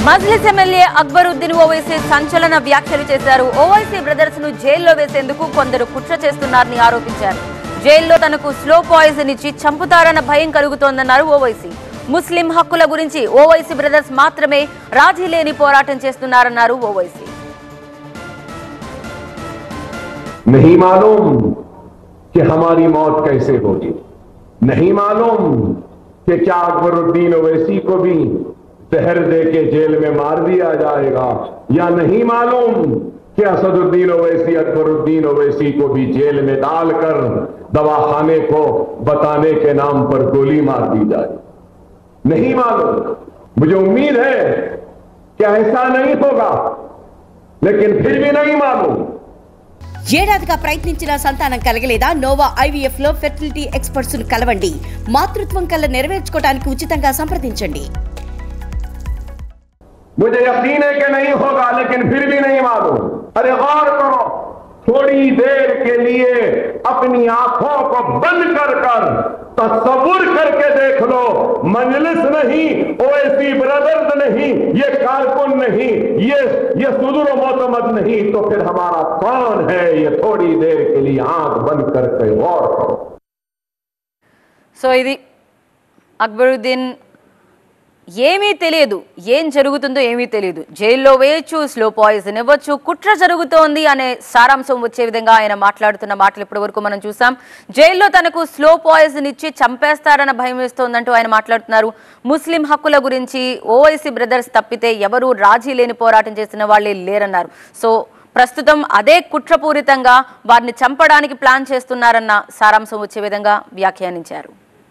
Majlis MLA Akbaruddin Owaisi సంచలన వ్యాఖ్యలు చేశారు. ఓవైసీ బ్రదర్స్ ను జైల్లో వేసేందుకు కొందరు కుట్ర చేస్తున్నారని ఆరోపించారు. జైల్లో తనకు స్లో పాయిజన్ ఇచ్చి చంపుతారన్న భయం కలుగుతోందన్నారు ఓవైసీ. ముస్లిం హక్కుల గురించి ఓవైసీ బ్రదర్స్ మాత్రమే రాజీ లేని పోరాటం చేస్తున్నారన్నారు ఓవైసీ. नहीं मालूम कि हमारी मौत कैसे होगी, नहीं मालूम कि क्या अकबरुद्दीन ओवैसी को भी जहर दे के जेल में मार दिया जाएगा, या नहीं मालूम कि असदुद्दीन ओवैसी अकबरुद्दीन ओवैसी को भी जेल में डालकर दवाखाने को बताने के नाम पर गोली मार दी जाए। नहीं मालूम। मुझे उम्मीद है कि ऐसा नहीं होगा, लेकिन फिर भी नहीं मालूम। ఏడాదిగా ప్రయత్నించిన సంతానం కలగలేదా? నోవా ఐవీఎఫ్ లో ఫెర్టిలిటీ ఎక్స్పర్ట్స్ ను కలవండి. మాతృత్వం కల నెరవేర్చుకోవడానికి ఉచితంగా సంప్రదించండి. मुझे यकीन है कि नहीं होगा, लेकिन फिर भी नहीं मालूम। अरे गौर करो, थोड़ी देर के लिए अपनी आंखों को बंद कर तस्वुर करके देख लो, मजलिस नहीं, ओवैसी ब्रदर्स नहीं, ये कारकुन नहीं, ये सुदूर मोतमद नहीं, तो फिर हमारा कौन है? ये थोड़ी देर के लिए आंख बंद करके गौर करो. సో ఇది అక్బరుద్దీన్ ఏమీ తెలియదు, ఏం జరుగుతుందో ఏమీ తెలియదు, జైల్లో వేయచ్చు, స్లో పాయిజన్ ఇవ్వచ్చు, కుట్ర జరుగుతోంది అనే సారాంశం వచ్చే విధంగా ఆయన మాట్లాడుతున్న మాటలు ఇప్పటి వరకు మనం చూసాం. జైల్లో తనకు స్లో పాయిజన్ ఇచ్చి చంపేస్తారన్న భయం వేస్తోందంటూ ఆయన మాట్లాడుతున్నారు. ముస్లిం హక్కుల గురించి ఓవైసీ బ్రదర్స్ తప్పితే ఎవరూ రాజీ లేని పోరాటం చేసిన వాళ్ళే లేరన్నారు. సో ప్రస్తుతం అదే కుట్రపూరితంగా వారిని చంపడానికి ప్లాన్ చేస్తున్నారన్న సారాంశం వచ్చే విధంగా వ్యాఖ్యానించారు.